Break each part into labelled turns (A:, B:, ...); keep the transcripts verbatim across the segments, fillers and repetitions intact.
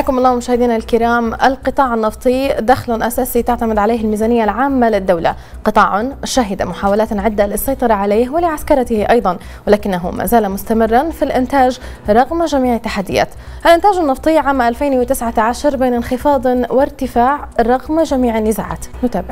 A: حياكم الله مشاهدينا الكرام. القطاع النفطي دخل أساسي تعتمد عليه الميزانية العامة للدولة، قطاع شهد محاولات عدة للسيطرة عليه ولعسكرته أيضا، ولكنه ما زال مستمرا في الإنتاج رغم جميع التحديات. الإنتاج النفطي عام ألفين وتسعة عشر بين انخفاض وارتفاع رغم جميع النزاعات. نتابع.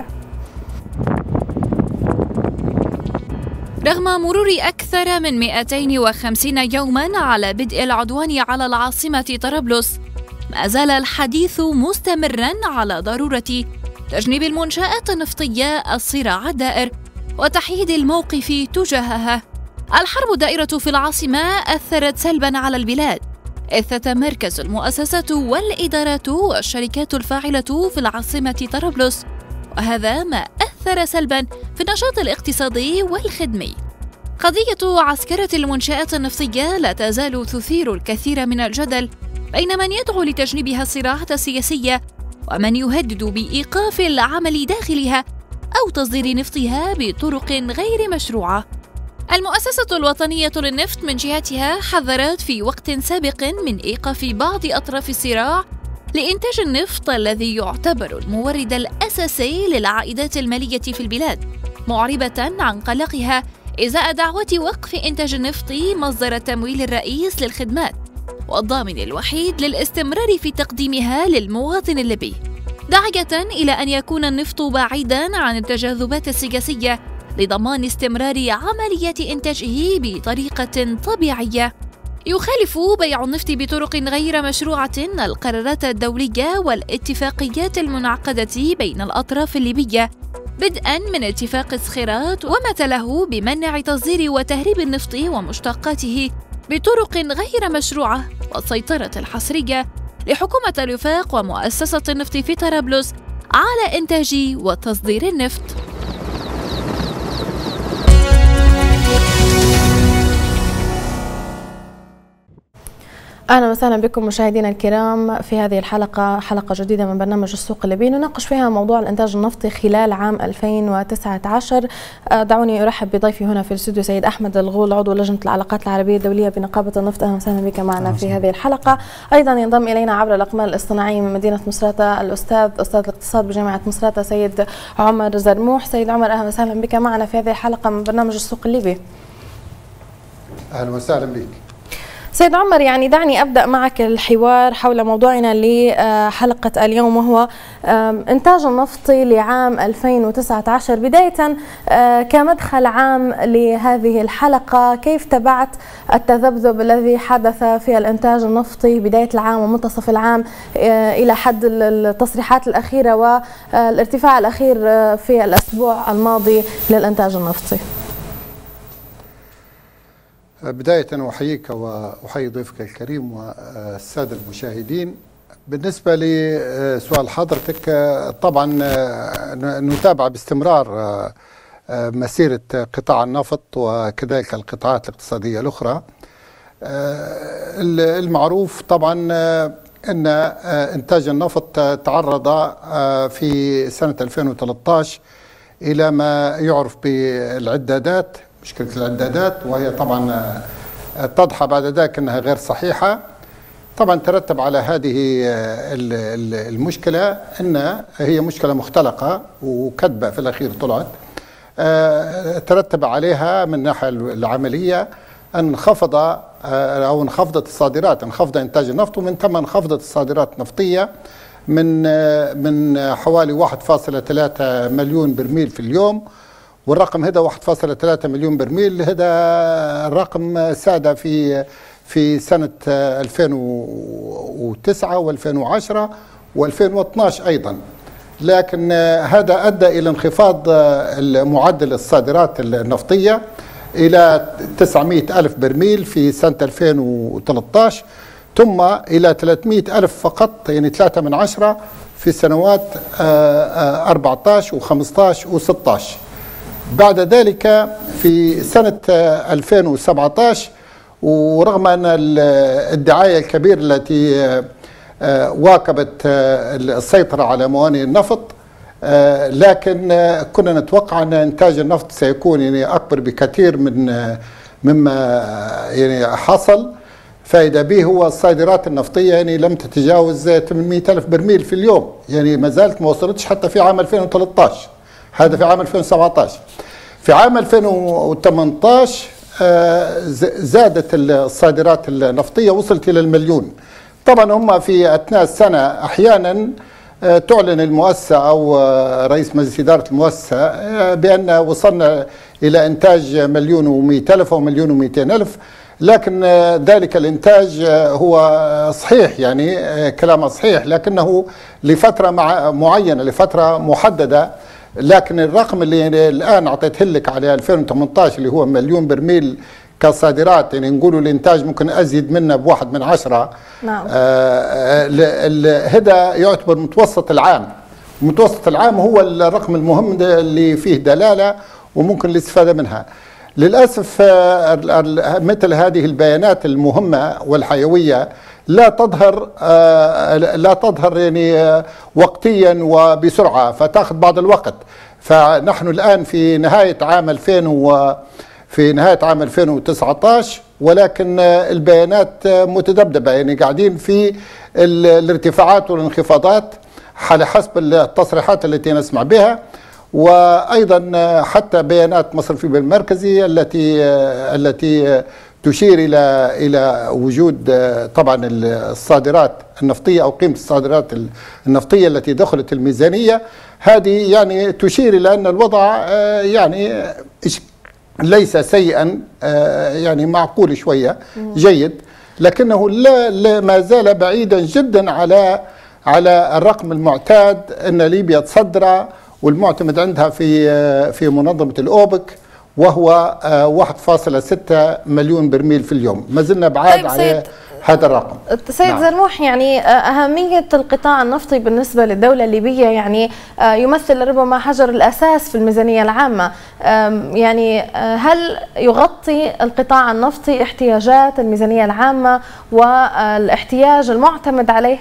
B: رغم مرور أكثر من مئتين وخمسين يوما على بدء العدوان على العاصمة طرابلس، ما زال الحديث مستمرا على ضرورة تجنيب المنشآت النفطية الصراع الدائر وتحييد الموقف تجاهها. الحرب الدائرة في العاصمة أثرت سلبا على البلاد، إذ تتمركز المؤسسات والإدارات والشركات الفاعلة في العاصمة طرابلس، وهذا ما أثر سلبا في النشاط الاقتصادي والخدمي. قضية عسكرة المنشآت النفطية لا تزال تثير الكثير من الجدل بين من يدعو لتجنيبها الصراعات السياسية ومن يهدد بإيقاف العمل داخلها أو تصدير نفطها بطرق غير مشروعة. المؤسسة الوطنية للنفط من جهتها حذرت في وقت سابق من إيقاف بعض أطراف الصراع لإنتاج النفط الذي يعتبر المورد الأساسي للعائدات المالية في البلاد، معربة عن قلقها إزاء دعوة وقف إنتاج النفط مصدر التمويل الرئيس للخدمات والضامن الوحيد للاستمرار في تقديمها للمواطن الليبي، داعية إلى أن يكون النفط بعيدا عن التجاذبات السياسية لضمان استمرار عملية إنتاجه بطريقة طبيعية. يخالف بيع النفط بطرق غير مشروعة القرارات الدولية والاتفاقيات المنعقدة بين الأطراف الليبية، بدءا من اتفاق الصخيرات وما تله بمنع تصدير وتهريب النفط ومشتقاته بطرق غير مشروعة، والسيطرة الحصرية لحكومة الوفاق ومؤسسة النفط في طرابلس على إنتاج وتصدير النفط.
A: أهلا وسهلا بكم مشاهدينا الكرام في هذه الحلقة، حلقة جديدة من برنامج السوق الليبي نناقش فيها موضوع الإنتاج النفطي خلال عام ألفين وتسعة عشر. دعوني أرحب بضيفي هنا في الاستوديو سيد أحمد الغول، عضو لجنة العلاقات العربية الدولية بنقابة النفط. أهلا وسهلا بك معنا في هذه الحلقة. أيضا ينضم إلينا عبر الأقمار الاصطناعية من مدينة مصراتة الأستاذ أستاذ الاقتصاد بجامعة مصراتة سيد عمر زرموح. سيد عمر أهلا وسهلا بك معنا في هذه الحلقة من برنامج السوق الليبي.
C: أهلا وسهلا بك.
A: سيد عمر، يعني دعني أبدأ معك الحوار حول موضوعنا لحلقة اليوم، وهو إنتاج النفطي لعام ألفين وتسعة عشر. بداية كمدخل عام لهذه الحلقة، كيف تبعت التذبذب الذي حدث في الإنتاج النفطي بداية العام ومنتصف العام إلى حد التصريحات الأخيرة والارتفاع الأخير في الأسبوع الماضي للإنتاج النفطي؟
C: بداية أحييك وأحيي ضيفك الكريم والسادة المشاهدين. بالنسبة لسؤال حضرتك، طبعا نتابع باستمرار مسيرة قطاع النفط وكذلك القطاعات الاقتصادية الأخرى. المعروف طبعا أن إنتاج النفط تعرض في سنة ألفين وثلاثة عشر إلى ما يعرف بالعدادات، مشكلة العدادات، وهي طبعا تضحى بعد ذلك أنها غير صحيحة. طبعا ترتب على هذه المشكلة أن هي مشكلة مختلقة وكذبة في الأخير طلعت. ترتب عليها من الناحية العملية أن انخفض أو انخفضت الصادرات، انخفض إنتاج النفط، ومن ثم انخفضت الصادرات النفطية من من حوالي واحد فاصلة ثلاثة مليون برميل في اليوم، والرقم هذا واحد فاصلة ثلاثة مليون برميل. هذا الرقم ساد في في سنة ألفين وتسعة وألفين وعشرة وألفين واثناشر أيضا، لكن هذا أدى إلى انخفاض معدل الصادرات النفطية إلى تسعمئة ألف برميل في سنة ألفين وثلاثة عشر، ثم إلى ثلاثمئة ألف فقط، يعني ثلاثة من عشرة في سنوات أربعة عشر وخمسة عشر وستة عشر. بعد ذلك في سنة ألفين وسبعة عشر، ورغم أن الدعاية الكبيرة التي واكبت السيطرة على موانئ النفط، لكن كنا نتوقع أن إنتاج النفط سيكون يعني أكبر بكثير من مما يعني حصل. فائدة به هو الصادرات النفطية يعني لم تتجاوز ثمانمئة ألف برميل في اليوم، يعني ما زالت ما وصلتش حتى في عام ألفين وثلاثة عشر، هذا في عام ألفين وسبعة عشر. في عام ألفين وثمانية عشر زادت الصادرات النفطية وصلت إلى المليون. طبعا هم في أثناء السنة أحيانا تعلن المؤسسة أو رئيس مجلس إدارة المؤسسة بأن وصلنا إلى إنتاج مليون ومئة ألف أو مليون ومئتين ألف، لكن ذلك الإنتاج هو صحيح، يعني كلامه صحيح، لكنه لفترة معينة لفترة محددة. لكن الرقم اللي الآن أعطيته لك على ألفين وثمانية عشر اللي هو مليون برميل كصادرات، يعني نقولوا الإنتاج ممكن أزيد منه بواحد من عشرة.
A: نعم.
C: آه هذا يعتبر متوسط العام. متوسط العام هو الرقم المهم اللي فيه دلالة وممكن الاستفادة منها. للأسف مثل هذه البيانات المهمة والحيوية لا تظهر لا تظهر يعني وقتيا وبسرعة، فتأخذ بعض الوقت. فنحن الآن في نهاية عام ألفين و في نهاية عام ألفين وتسعة عشر، ولكن البيانات متذبذبة، يعني قاعدين في الارتفاعات والانخفاضات على حسب التصريحات التي نسمع بها. وأيضا حتى بيانات مصرف البنك المركزي التي التي تشير إلى إلى وجود طبعا الصادرات النفطية أو قيمة الصادرات النفطية التي دخلت الميزانية، هذه يعني تشير إلى أن الوضع يعني ليس سيئا، يعني معقول شوية، جيد، لكنه لا ما زال بعيدا جدا على على الرقم المعتاد أن ليبيا تصدره والمعتمد عندها في في منظمة الأوبك، وهو واحد فاصلة ستة مليون برميل في اليوم. ما زلنا بعاد
A: طيب
C: على هذا الرقم.
A: سيد نعم. زرموح، يعني أهمية القطاع النفطي بالنسبة للدولة الليبية يعني يمثل ربما حجر الأساس في الميزانية العامة، يعني هل يغطي القطاع النفطي احتياجات الميزانية العامة والاحتياج المعتمد عليه؟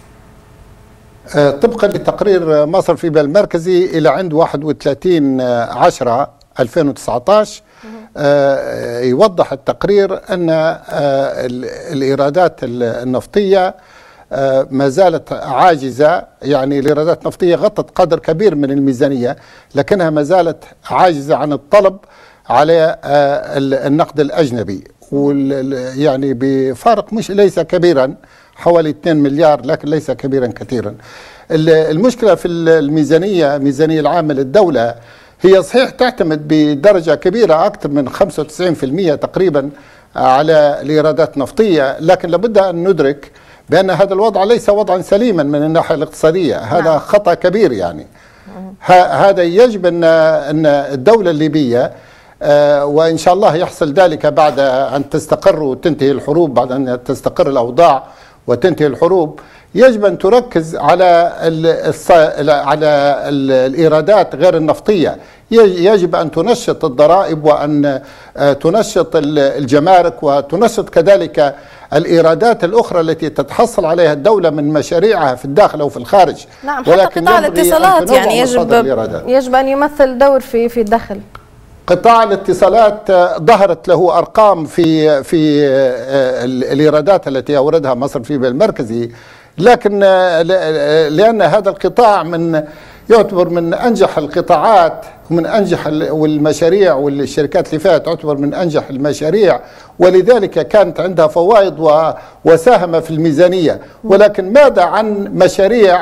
C: طبقا لتقرير مصرف البنك المركزي إلى عند واحد وثلاثين عشرة ألفين وتسعة عشر يوضح التقرير أن الإيرادات النفطية ما زالت عاجزة، يعني الإيرادات النفطية غطت قدر كبير من الميزانية، لكنها ما زالت عاجزة عن الطلب على النقد الأجنبي، يعني بفارق مش ليس كبيرا، حوالي اثنين مليار، لكن ليس كبيرا كثيرا. المشكلة في الميزانية الميزانية العامة للدولة هي صحيح تعتمد بدرجة كبيرة أكثر من خمسة وتسعين بالمئة تقريبا على الإيرادات النفطية، لكن لابد أن ندرك بأن هذا الوضع ليس وضعا سليما من الناحية الاقتصادية. هذا نعم. خطأ كبير، يعني هذا يجب أن أن الدولة الليبية آه وإن شاء الله يحصل ذلك بعد أن تستقر وتنتهي الحروب، بعد أن تستقر الأوضاع وتنتهي الحروب، يجب أن تركز على على الإيرادات غير النفطية. يجب أن تنشط الضرائب وأن تنشط الجمارك وتنشط كذلك الإيرادات الأخرى التي تتحصل عليها الدولة من مشاريعها في الداخل أو في الخارج.
A: نعم، ولكن قطاع الاتصالات يعني يجب يجب أن يمثل دور في في الدخل.
C: قطاع الاتصالات ظهرت له أرقام في في الإيرادات التي أوردها مصرف البنك المركزي، لكن لأن هذا القطاع من يعتبر من أنجح القطاعات ومن أنجح والمشاريع، والشركات اللي فيها تعتبر من أنجح المشاريع، ولذلك كانت عندها فوائد وساهمة في الميزانية. ولكن ماذا عن مشاريع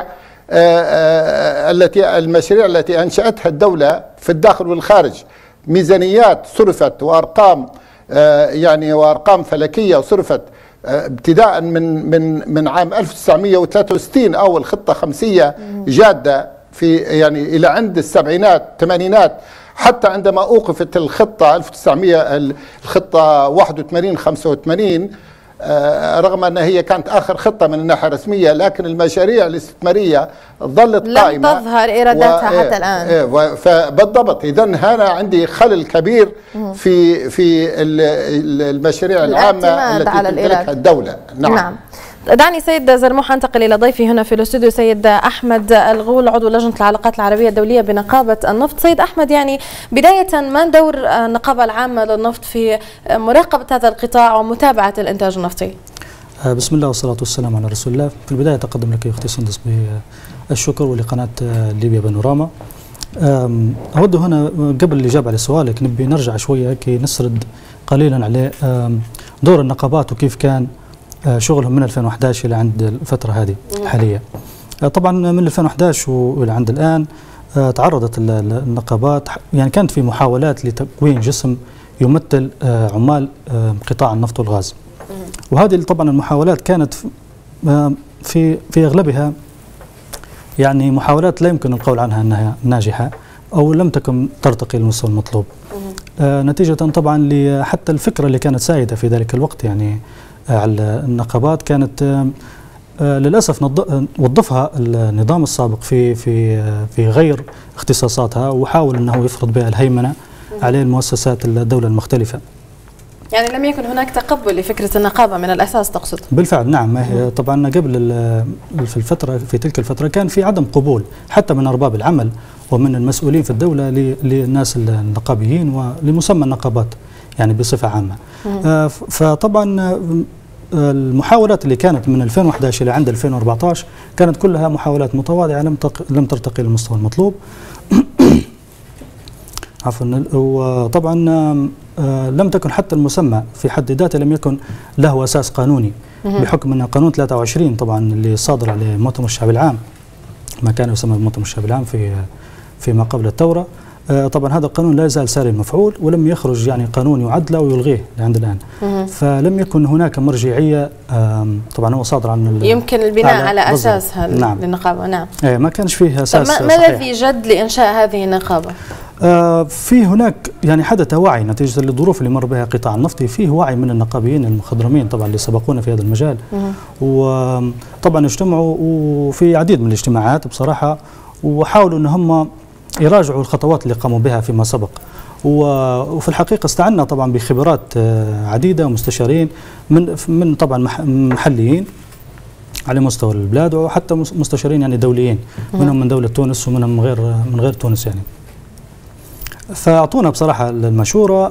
C: التي المشاريع التي أنشأتها الدولة في الداخل والخارج؟ ميزانيات صرفت وأرقام يعني وأرقام فلكية صرفت ابتداء من من من عام ألف وتسعمئة وثلاثة وستين أول خطة خمسية جادة في يعني إلى عند السبعينات الثمانينات، حتى عندما أوقفت الخطة ألف وتسعمئة الخطة واحد وثمانين خمسة وثمانين، رغم أنها هي كانت آخر خطة من الناحية الرسمية، لكن المشاريع الاستثمارية ظلت قائمة،
A: لم تظهر إيراداتها حتى الآن.
C: فبالضبط، إذا هنا عندي خلل كبير في في المشاريع العامة التي تمتلكها الدولة.
A: نعم, نعم. دعني سيد زرموح انتقل الى ضيفي هنا في الاستوديو سيد احمد الغول، عضو لجنه العلاقات العربيه الدوليه بنقابه النفط. سيد احمد، يعني بدايه ما دور النقابه العامه للنفط في مراقبه هذا القطاع ومتابعه الانتاج النفطي؟
D: بسم الله والصلاة والسلام على رسول الله. في البداية أقدم لك أختي سندس بالشكر ولقناة ليبيا بانوراما. أود هنا قبل الإجابة على سؤالك نبي نرجع شوية كي نسرد قليلا على دور النقابات وكيف كان شغلهم من ألفين وأحد عشر إلى عند الفترة هذه حاليا. طبعا من ألفين وأحد عشر وإلى عند الآن تعرضت النقابات، يعني كانت في محاولات لتكوين جسم يمثل عمال قطاع النفط والغاز، وهذه طبعا المحاولات كانت في في اغلبها يعني محاولات لا يمكن القول عنها انها ناجحه او لم تكن ترتقي للمستوى المطلوب. آه نتيجه طبعا لحتى الفكره اللي كانت سائده في ذلك الوقت يعني على النقابات كانت آه للاسف وظفها النظام السابق في في في غير اختصاصاتها، وحاول انه يفرض بها الهيمنه على المؤسسات الدوله المختلفه.
A: يعني لم يكن هناك تقبل لفكرة النقابة من الأساس تقصد؟
D: بالفعل نعم. هي طبعا قبل في الفترة في تلك الفترة كان في عدم قبول حتى من أرباب العمل ومن المسؤولين في الدولة للناس النقابيين ولمسمى النقابات يعني بصفة عامة. آه فطبعا المحاولات اللي كانت من ألفين وأحد عشر إلى عند ألفين وأربعة عشر كانت كلها محاولات متواضعة لم لم ترتقي للمستوى المطلوب. عفوا. وطبعا آه لم تكن حتى المسمى في حد ذاته لم يكن له اساس قانوني بحكم ان قانون ثلاثة وعشرين طبعا اللي صادر على مؤتمر الشعب العام، ما كان يسمى مؤتمر الشعب العام في فيما قبل الثوره. آه طبعا هذا القانون لا يزال ساري المفعول ولم يخرج يعني قانون يعدله ويلغيه لعند الان. فلم يكن هناك مرجعيه. آه طبعا هو صادر عن
A: يمكن البناء على, على اساسها نعم. للنقابه. نعم.
D: آه ما كانش فيه اساس.
A: ما الذي جد لانشاء هذه النقابه؟
D: آه في هناك يعني حدث وعي نتيجة للظروف اللي مر بها القطاع النفطي، فيه وعي من النقابيين المخضرمين طبعا اللي سبقونا في هذا المجال، وطبعا اجتمعوا وفي عديد من الاجتماعات بصراحة وحاولوا ان هم يراجعوا الخطوات اللي قاموا بها فيما سبق، وفي الحقيقة استعنا طبعا بخبرات عديدة ومستشارين من من طبعا محليين على مستوى البلاد وحتى مستشارين يعني دوليين منهم من دولة تونس ومنهم من غير من غير تونس يعني. فأعطونا بصراحة المشورة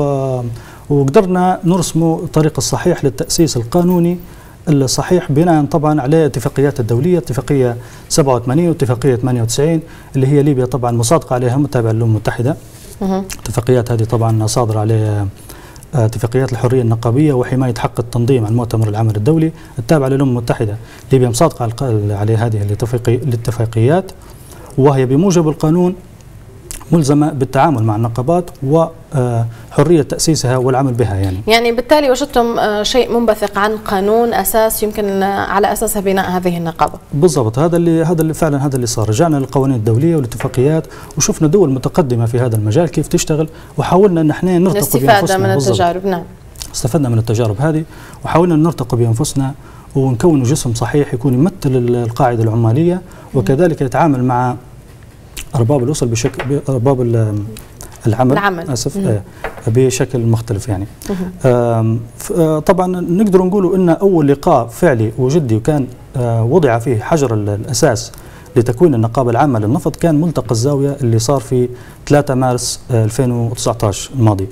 D: وقدرنا نرسموا الطريق الصحيح للتأسيس القانوني الصحيح بناء طبعا على اتفاقيات الدولية، اتفاقية سبعة وثمانين واتفاقية ثمانية وتسعين اللي هي ليبيا طبعا مصادقة عليها متابعة للأمم المتحدة. اتفاقيات هذه طبعا صادرة عليها اتفاقيات الحرية النقابية وحماية حق التنظيم عن مؤتمر العمل الدولي التابعة للأمم المتحدة. ليبيا مصادقة على هذه الاتفاقيات وهي بموجب القانون ملزمة بالتعامل مع النقابات وحرية تأسيسها والعمل بها يعني.
A: يعني بالتالي وجدتم شيء منبثق عن قانون أساس يمكن على أساسها بناء هذه النقابة.
D: بالضبط. هذا اللي هذا اللي فعلا هذا اللي صار. رجعنا للقوانين الدولية والاتفاقيات وشفنا دول متقدمة في هذا المجال كيف تشتغل وحاولنا ان احنا نرتقي بأنفسنا.
A: من التجارب. نعم.
D: استفدنا من التجارب هذه وحاولنا نرتقي بأنفسنا ونكون جسم صحيح يكون يمثل القاعدة العمالية وكذلك يتعامل مع أرباب الأسر بشكل أرباب العمل, العمل. أسف آه بشكل مختلف يعني. آه طبعا نقدر نقول أن أول لقاء فعلي وجدي وكان آه وضع فيه حجر الأساس لتكوين النقابة العامة للنفط كان ملتقى الزاوية اللي صار في ثلاثة مارس ألفين وتسعة عشر الماضي.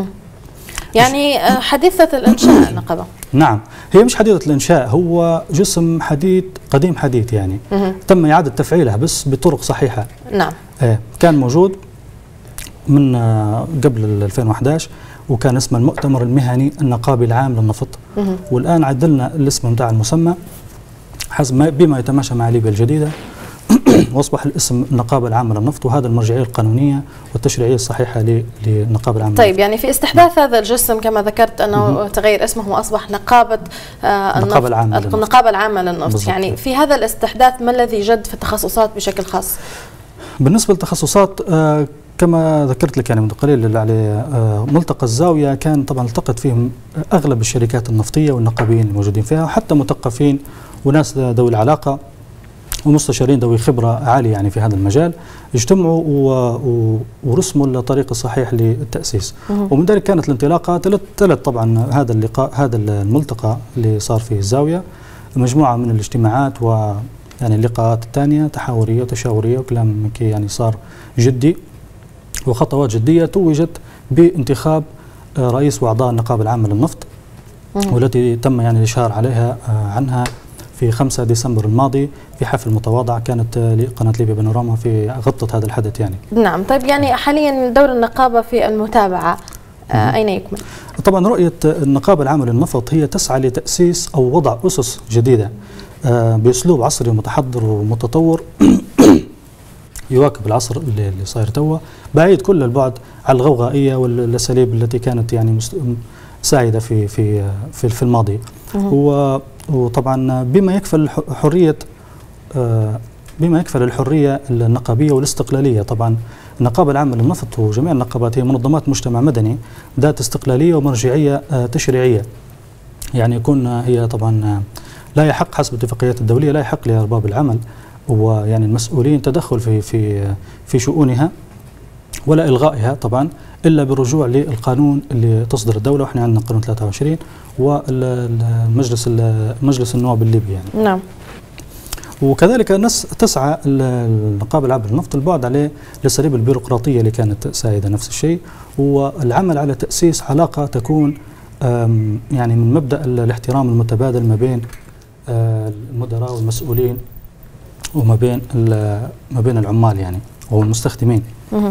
A: يعني حديثة الإنشاء النقابة.
D: نعم، هي مش حديثة الإنشاء، هو جسم حديث قديم حديث يعني مه. تم إعادة تفعيلها بس بطرق صحيحة.
A: نعم.
D: آه كان موجود من آه قبل ألفين وأحد عشر وكان اسمه المؤتمر المهني النقابي العام للنفط مه. والآن عدلنا الاسم بتاع المسمى حسب بما يتماشى مع ليبيا الجديدة واصبح الاسم النقابه العامه للنفط وهذا المرجعيه القانونيه والتشريعيه الصحيحه للنقابه العامه.
A: طيب يعني في استحداث هذا الجسم كما ذكرت انه تغير اسمه واصبح نقابه آه
D: النقابه العامه للنفط.
A: النقابه العامه للنفط. يعني في هذا الاستحداث ما الذي جد في التخصصات بشكل خاص؟ بالنسبه
D: للتخصصات آه كما ذكرت لك يعني من قليل على آه ملتقى الزاويه كان طبعا التقت فيهم اغلب الشركات النفطيه والنقابيين الموجودين فيها وحتى مثقفين وناس ذوي العلاقه ومستشارين ذوي خبرة عالية يعني في هذا المجال اجتمعوا ورسموا الطريق الصحيح للتأسيس. ومن ذلك كانت الانطلاقة ثلاث طبعا هذا اللقاء هذا الملتقى اللي صار في الزاوية مجموعة من الاجتماعات ويعني اللقاءات الثانية تحاورية وتشاورية وكلام يعني صار جدي وخطوات جدية توجت بانتخاب رئيس وأعضاء النقابة العامة للنفط والتي تم يعني الإشهار عليها عنها في خمسة ديسمبر الماضي في حفل متواضع كانت لقناة ليبيا بانوراما في غطت هذا الحدث يعني.
A: نعم. طيب يعني حاليا دور النقابة في المتابعة آه أين يكمن؟
D: طبعا رؤية النقابة العامة للنفط هي تسعى لتأسيس أو وضع أسس جديدة آه بأسلوب عصري ومتحضر ومتطور يواكب العصر اللي, اللي صاير توا، بعيد كل البعد عن الغوغائية والأساليب التي كانت يعني سائدة في في في, في الماضي. وطبعا بما يكفل حرية آه بما يكفل الحرية النقابية والاستقلالية. طبعا النقابة العامة للنفط وجميع النقابات هي منظمات مجتمع مدني ذات استقلالية ومرجعية آه تشريعية، يعني يكون هي طبعا لا يحق حسب الاتفاقيات الدولية لا يحق لأرباب العمل ويعني المسؤولين تدخل في في في شؤونها ولا إلغائها طبعا إلا بالرجوع للقانون اللي تصدر الدولة، وإحنا عندنا قانون ثلاثة وعشرين والمجلس مجلس النواب الليبي يعني.
A: نعم.
D: وكذلك الناس تسعى النقابة العامة للنفط البعد عليه الأساليب البيروقراطية اللي كانت سائدة نفس الشيء، والعمل على تأسيس علاقة تكون يعني من مبدأ الاحترام المتبادل ما بين المدراء والمسؤولين وما بين ما بين العمال يعني والمستخدمين.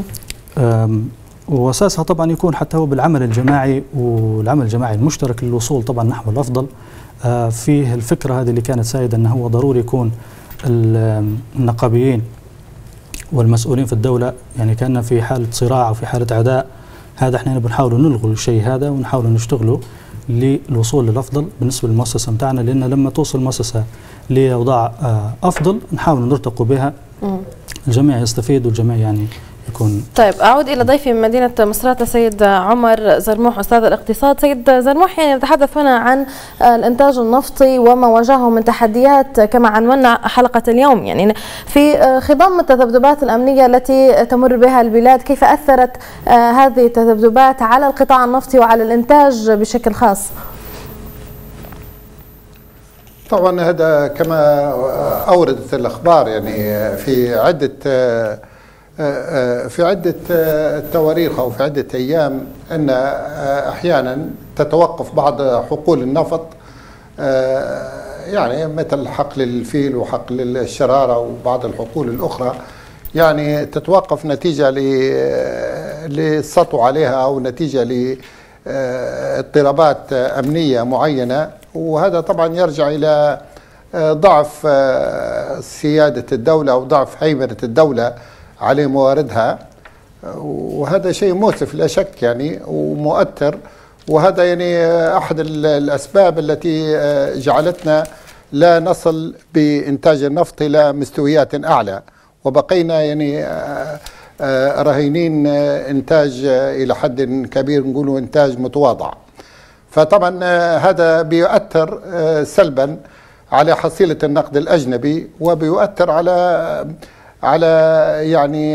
D: وأساسها طبعا يكون حتى هو بالعمل الجماعي والعمل الجماعي المشترك للوصول طبعا نحو الأفضل. فيه الفكرة هذه اللي كانت سائدة أنه هو ضروري يكون النقابيين والمسؤولين في الدولة يعني كأننا في حالة صراع أو في حالة عداء. هذا احنا بنحاول نلغي الشيء هذا ونحاول نشتغله للوصول للأفضل بالنسبة للمؤسسة متاعنا، لأن لما توصل المؤسسة لأوضاع أفضل نحاول نرتقي بها الجميع يستفيد والجميع يعني يكون.
A: طيب أعود إلى ضيفي من مدينة مصراتة سيد عمر زرموح أستاذ الاقتصاد. سيد زرموح، يعني نتحدث هنا عن الإنتاج النفطي وما واجهه من تحديات كما عنونا حلقة اليوم، يعني في خضم التذبذبات الأمنية التي تمر بها البلاد، كيف أثرت هذه التذبذبات على القطاع النفطي وعلى الإنتاج بشكل خاص؟
C: طبعا هذا كما أوردت الأخبار يعني في عدة في عدة تواريخ أو في عدة أيام أن أحيانا تتوقف بعض حقول النفط يعني مثل حقل الفيل وحقل الشرارة وبعض الحقول الأخرى يعني تتوقف نتيجة للسطو عليها أو نتيجة لاضطرابات أمنية معينة، وهذا طبعا يرجع إلى ضعف سيادة الدولة أو ضعف هيمنة الدولة على مواردها، وهذا شيء مؤسف لا شك يعني ومؤثر، وهذا يعني أحد الأسباب التي جعلتنا لا نصل بإنتاج النفط إلى مستويات أعلى، وبقينا يعني رهينين إنتاج إلى حد كبير نقولوا إنتاج متواضع. فطبعا هذا بيؤثر سلبا على حصيلة النقد الأجنبي وبيؤثر على على يعني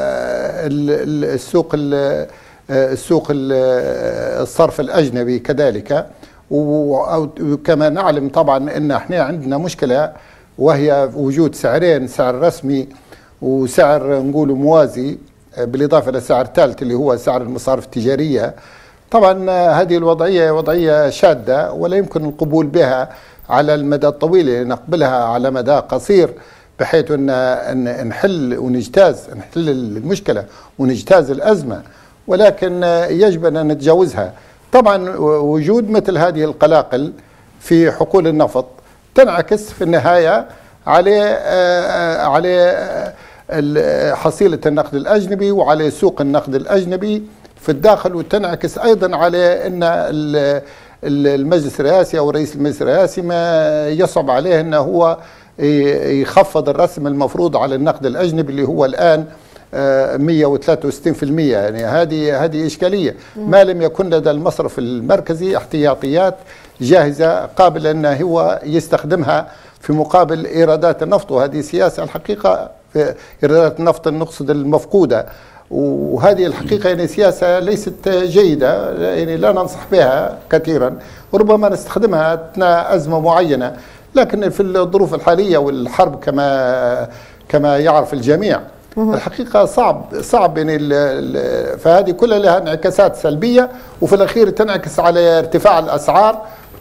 C: السوق السوق الصرف الأجنبي كذلك. وكما نعلم طبعا ان احنا عندنا مشكلة وهي وجود سعرين، سعر رسمي وسعر نقول موازي بالإضافة لسعر ثالث اللي هو سعر المصارف التجارية. طبعا هذه الوضعية وضعية شادة ولا يمكن القبول بها على المدى الطويل، نقبلها على مدى قصير بحيث ان نحل ونجتاز نحل المشكلة ونجتاز الأزمة، ولكن يجب أن نتجاوزها. طبعا وجود مثل هذه القلاقل في حقول النفط تنعكس في النهاية على على حصيلة النقد الأجنبي وعلى سوق النقد الأجنبي في الداخل، وتنعكس أيضا على أن المجلس الرئاسي أو رئيس المجلس الرئاسي ما يصعب عليه أنه هو يخفض الرسم المفروض على النقد الأجنبي اللي هو الآن مئة وثلاثة وستين بالمئة. يعني هذه هذه إشكالية، ما لم يكن لدى المصرف المركزي احتياطيات جاهزة قابل أن هو يستخدمها في مقابل إيرادات النفط، وهذه سياسة الحقيقة في إيرادات النفط نقصد المفقودة، وهذه الحقيقة يعني سياسة ليست جيدة، يعني لا ننصح بها كثيرا، وربما نستخدمها أثناء أزمة معينة، لكن في الظروف الحالية والحرب كما كما يعرف الجميع الحقيقة صعب صعب يعني فهذه كلها لها انعكاسات سلبية، وفي الأخير تنعكس على ارتفاع الأسعار،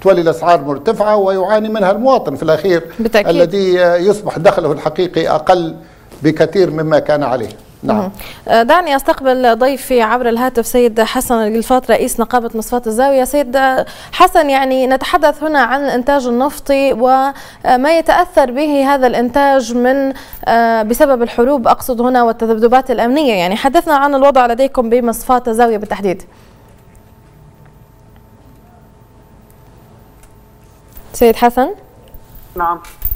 C: تولي الأسعار مرتفعة ويعاني منها المواطن في الأخير بالتأكيد. الذي يصبح دخله الحقيقي أقل بكثير مما كان عليه. نعم.
A: دعني استقبل ضيفي عبر الهاتف سيد حسن القلفاط رئيس نقابة مصفاة الزاوية. سيد حسن، يعني نتحدث هنا عن الإنتاج النفطي وما يتأثر به هذا الإنتاج من بسبب الحروب، أقصد هنا، والتذبذبات الأمنية. يعني حدثنا عن الوضع لديكم بمصفاة الزاوية بالتحديد. سيد حسن.
E: نعم.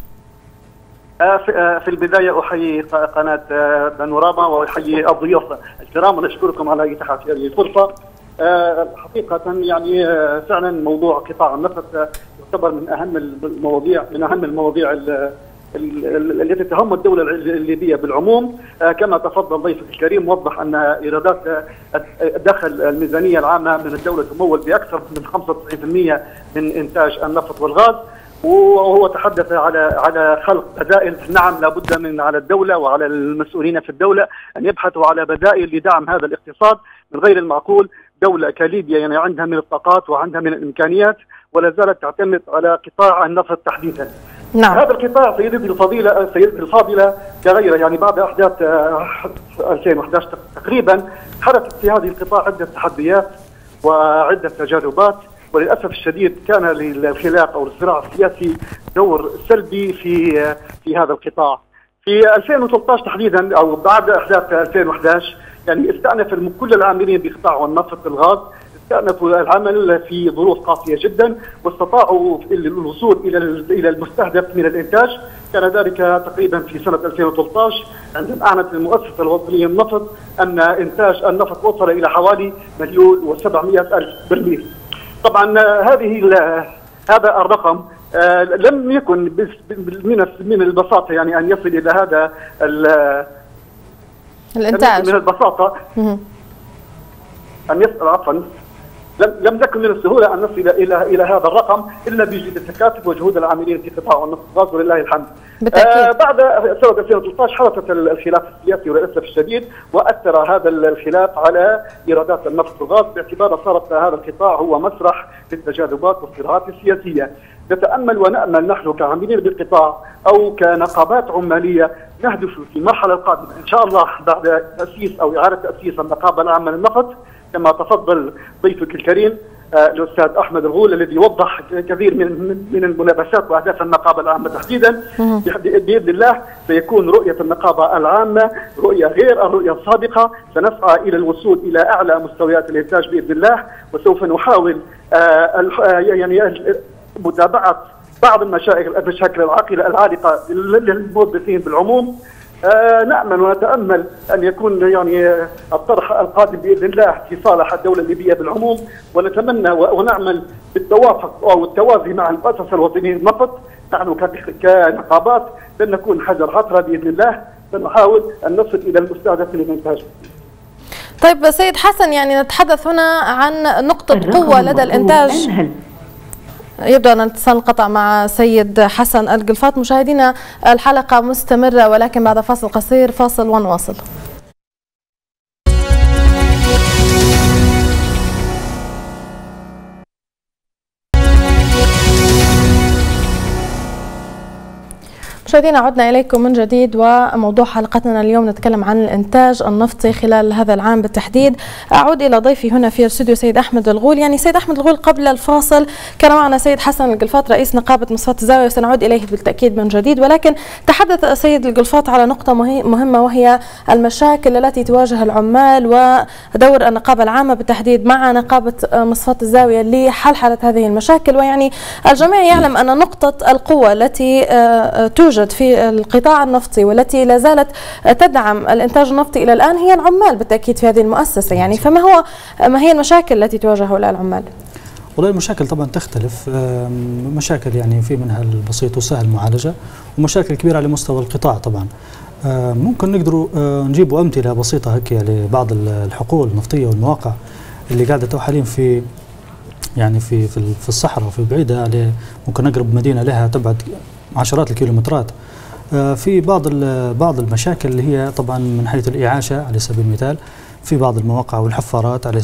E: في البداية أحيي قناة بانوراما وأحيي الضيوف الكرام ونشكركم على إتاحة هذه الفرصة. حقيقة يعني فعلا موضوع قطاع النفط يعتبر من أهم المواضيع من أهم المواضيع التي تهم الدولة الليبية بالعموم. كما تفضل ضيفك الكريم وضح أن إيرادات دخل الميزانية العامة من الدولة تمول بأكثر من خمسة وتسعين بالمئة من إنتاج النفط والغاز، وهو تحدث على على خلق بدائل. نعم، لابد من على الدولة وعلى المسؤولين في الدولة أن يبحثوا على بدائل لدعم هذا الاقتصاد. من غير المعقول دولة كليبيا يعني عندها من الطاقات وعندها من الإمكانيات ولا زالت تعتمد على قطاع النفط تحديدا. نعم. هذا القطاع سيدتي الفضيلة سيدتي الفاضلة كغيره يعني بعد أحداث ألفين وأحد عشر تقريبا حدثت في هذه القطاع عدة تحديات وعدة تجاربات، وللأسف الشديد كان للخلاف أو الصراع السياسي دور سلبي في في هذا القطاع. في ألفين وثلاثة عشر تحديدا أو بعد أحداث ألفين وأحد عشر يعني استأنف كل العاملين بقطاع النفط الغاز استأنفوا العمل في ظروف قاسية جدا واستطاعوا الوصول إلى إلى المستهدف من الإنتاج. كان ذلك تقريبا في سنة ألفين وثلاثة عشر عندما أعلنت المؤسسة الوطنية للنفط أن إنتاج النفط وصل إلى حوالي مليون وسبعمئة ألف برميل. طبعا هذه هذا الرقم لم يكن من من البساطة يعني أن يصل إلى هذا
A: الإنتاج
E: من البساطة أن يصل عفوا لم لم تكن من السهولة أن نصل إلى إلى هذا الرقم إلا بجهد التكاتف وجهود العاملين في قطاع النفط والغاز ولله الحمد. آه بعد سنة ألفين وثلاثة عشر حدث الخلاف السياسي وللأسف الشديد وأثر هذا الخلاف على إيرادات النفط والغاز باعتبار صارت هذا القطاع هو مسرح للتجاذبات والصراعات السياسية. نتأمل ونأمل نحن كعاملين بالقطاع أو كنقابات عمالية نهدف في المرحلة القادمة إن شاء الله بعد تأسيس أو إعادة تأسيس النقابة العامة للنفط كما تفضل ضيفك الكريم آه الأستاذ أحمد الغول الذي وضح كثير من من الملابسات وأهداف النقابة العامة تحديدا. بإذن الله سيكون رؤية النقابة العامة رؤية غير الرؤية السابقة، سنسعى إلى الوصول إلى أعلى مستويات الإنتاج بإذن الله، وسوف نحاول آه يعني متابعة بعض المشاكل المشاكل العاقلة العالقة للموظفين بالعموم. آه نأمل ونتأمل أن يكون يعني الطرح القادم بإذن الله في صالح الدولة الليبية بالعموم، ونتمنى ونعمل بالتوافق أو التوازي مع المؤسسة الوطنية للنفط. نحن كنقابات لن نكون حجر عثرة بإذن الله، سنحاول أن نصل إلى المستهدف من الإنتاج.
A: طيب سيد حسن، يعني نتحدث هنا عن نقطة قوة لدى الإنتاج. يبدو أن الاتصال انقطع مع سيد حسن القلفاط. مشاهدينا الحلقة مستمرة ولكن بعد فاصل قصير، فاصل ونواصل. مشاهدينا عدنا إليكم من جديد، وموضوع حلقتنا اليوم نتكلم عن الإنتاج النفطي خلال هذا العام بالتحديد. أعود إلى ضيفي هنا في الاستوديو سيد أحمد الغول. يعني سيد أحمد الغول، قبل الفاصل كان معنا سيد حسن القلفاط رئيس نقابة مصفاة الزاوية وسنعود إليه بالتأكيد من جديد، ولكن تحدث سيد القلفاط على نقطة مهمة وهي المشاكل التي تواجه العمال ودور النقابة العامة بالتحديد مع نقابة مصفاة الزاوية لحل هذه المشاكل. ويعني الجميع يعلم أن نقطة القوة التي توجد في القطاع النفطي والتي لا زالت تدعم الإنتاج النفطي إلى الآن هي العمال بالتأكيد في هذه المؤسسة. يعني فما هو ما هي المشاكل التي تواجه هؤلاء العمال؟
D: والله المشاكل طبعا تختلف، مشاكل يعني في منها البسيط وسهل معالجة، ومشاكل كبيرة على مستوى القطاع. طبعا ممكن نقدروا نجيب أمثلة بسيطة هيك لبعض الحقول النفطية والمواقع اللي قاعدة حاليا في يعني في في الصحراء وفي بعيدة عليه، ممكن أقرب مدينة لها تبعد عشرات الكيلومترات. في بعض بعض المشاكل اللي هي طبعا من حيث الإعاشة على سبيل المثال، في بعض المواقع والحفارات على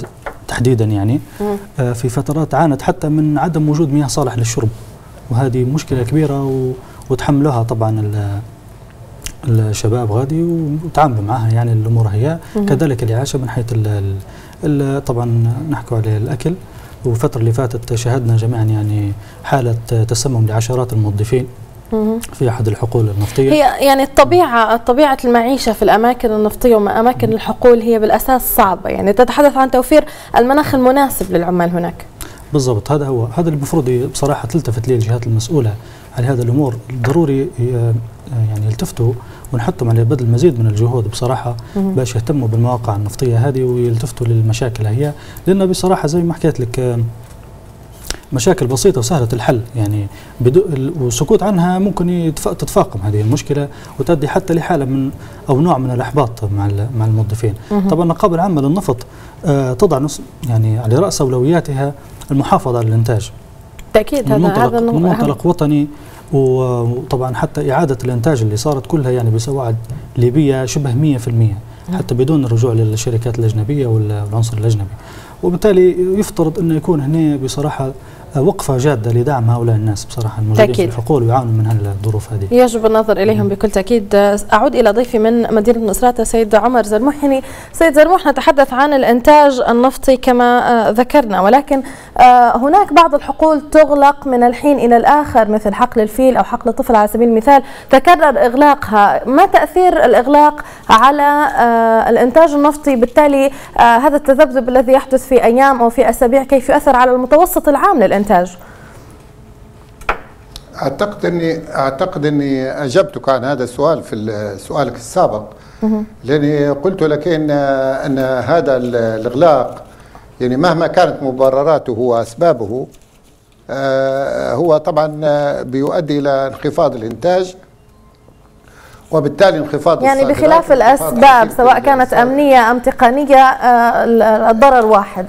D: تحديدا يعني آه في فترات عانت حتى من عدم وجود مياه صالح للشرب، وهذه مشكلة كبيرة وتحملها طبعا الشباب غادي وتعاملوا معها يعني الأمور هي. كذلك الإعاشة من حيث ال ال طبعا نحكوا على الأكل، والفترة اللي فاتت شاهدنا جميعا يعني حالة تسمم لعشرات الموظفين في أحد الحقول النفطية.
A: هي يعني الطبيعة طبيعة المعيشة في الأماكن النفطية وأماكن الحقول هي بالأساس صعبة، يعني تتحدث عن توفير المناخ المناسب للعمال هناك.
D: بالضبط، هذا هو هذا المفروض بصراحة تلتفت ليه الجهات المسؤولة على هذه الأمور. ضروري يعني يلتفتوا ونحطهم على بذل المزيد من الجهود بصراحة باش يهتموا بالمواقع النفطية هذه ويلتفتوا للمشاكل هي، لأن بصراحة زي ما حكيت لك مشاكل بسيطة وسهلة الحل يعني، والسكوت عنها ممكن تتفاقم هذه المشكلة وتؤدي حتى لحالة من أو نوع من الإحباط مع مع الموظفين. طبعا النقابة العامة للنفط آه تضع يعني على رأس أولوياتها المحافظة على الإنتاج.
A: تأكيد
D: من
A: هذا هذا
D: من منطلق وطني، وطبعا حتى إعادة الإنتاج اللي صارت كلها يعني بسواعد ليبية شبه مئة في المئة حتى بدون الرجوع للشركات الأجنبية والعنصر الأجنبي، وبالتالي يفترض أنه يكون هنا بصراحة وقفة جادة لدعم هؤلاء الناس بصراحة الموجودين في الحقول ويعانوا من هالظروف هذه.
A: يجب النظر إليهم بكل تأكيد. أعود إلى ضيفي من مدينة مصراتة سيد عمر زرموح. يعني سيد زرموح، نتحدث عن الإنتاج النفطي كما ذكرنا، ولكن هناك بعض الحقول تغلق من الحين إلى الآخر مثل حقل الفيل أو حقل الطفل على سبيل المثال، تكرر إغلاقها. ما تأثير الإغلاق على الإنتاج النفطي؟ بالتالي هذا التذبذب الذي يحدث في أيام أو في أسابيع كيف يؤثر على المتوسط العام للإنتاج؟
C: اعتقد اني اعتقد اني اجبتك عن هذا السؤال في سؤالك السابق، لاني قلت لك ان ان هذا الاغلاق يعني مهما كانت مبرراته واسبابه هو طبعا بيؤدي الى انخفاض الانتاج، وبالتالي انخفاض
A: يعني بخلاف الاسباب سواء كانت امنيه ام تقنيه الضرر واحد.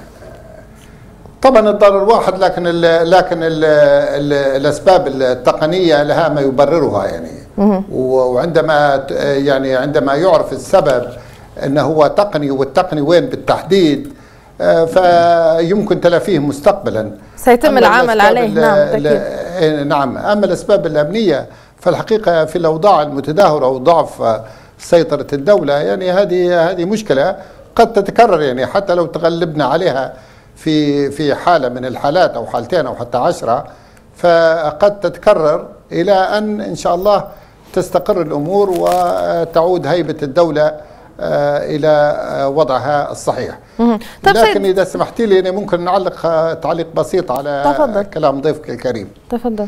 C: طبعا الضرر واحد، لكن ال لكن ال ال الاسباب التقنيه لها ما يبررها يعني. وعندما يعني عندما يعرف السبب انه هو تقني، والتقني وين بالتحديد، فيمكن تلافيه مستقبلا.
A: سيتم العمل عليه. نعم
C: نعم. اما الاسباب الامنيه فالحقيقه في الاوضاع المتدهوره وضعف سيطره الدوله يعني هذه هذه مشكله قد تتكرر يعني، حتى لو تغلبنا عليها في في حالة من الحالات أو حالتين أو حتى عشرة، فقد تتكرر إلى أن إن شاء الله تستقر الأمور وتعود هيبة الدولة إلى وضعها الصحيح. لكن إذا سمحت لي أنا ممكن نعلق تعليق بسيط على
A: تفضل.
C: كلام ضيفك الكريم.
A: تفضل.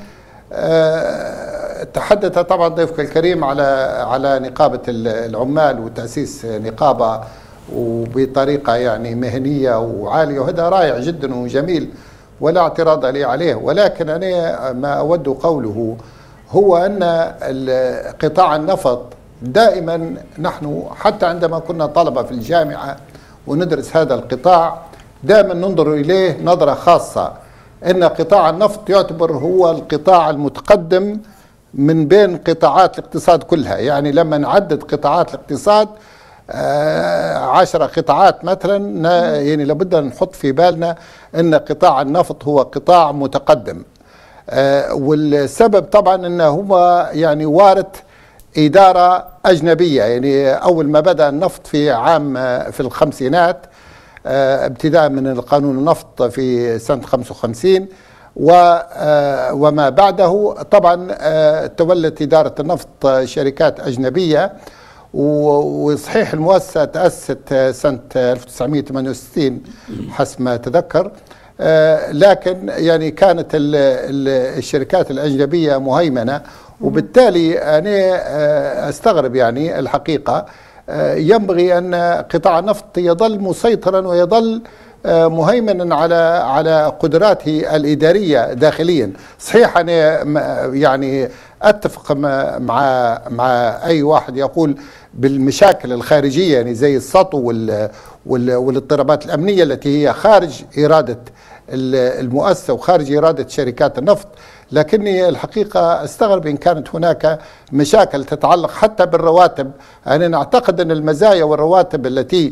C: تحدث طبعا ضيفك الكريم على على نقابة العمال وتأسيس نقابة وبطريقة يعني مهنية وعالية، وهذا رائع جدا وجميل ولا اعتراض لي عليه، ولكن أنا ما أود قوله هو أن قطاع النفط دائما نحن حتى عندما كنا طلبة في الجامعة وندرس هذا القطاع دائما ننظر إليه نظرة خاصة، أن قطاع النفط يعتبر هو القطاع المتقدم من بين قطاعات الاقتصاد كلها. يعني لما نعدد قطاعات الاقتصاد عشرة قطاعات مثلا، يعني لابد أن نحط في بالنا أن قطاع النفط هو قطاع متقدم، والسبب طبعا أنه هو يعني وارث إدارة أجنبية. يعني أول ما بدأ النفط في عام في الخمسينات ابتداء من القانون النفط في سنة خمسة وخمسين وما بعده طبعا تولت إدارة النفط شركات أجنبية، وصحيح المؤسسة تأسست سنة ألف وتسعمئة وثمانية وستين حسب ما أتذكر، لكن يعني كانت الشركات الأجنبية مهيمنة، وبالتالي أنا أستغرب يعني الحقيقة ينبغي أن قطاع النفط يظل مسيطرا ويظل مهيمنا على على قدراته الإدارية داخليا. صحيح أنا يعني أتفق مع مع أي واحد يقول بالمشاكل الخارجية يعني زي السطو والاضطرابات الأمنية التي هي خارج إرادة المؤسسة وخارج إرادة شركات النفط، لكني الحقيقة استغرب إن كانت هناك مشاكل تتعلق حتى بالرواتب. أنا أعتقد أن المزايا والرواتب التي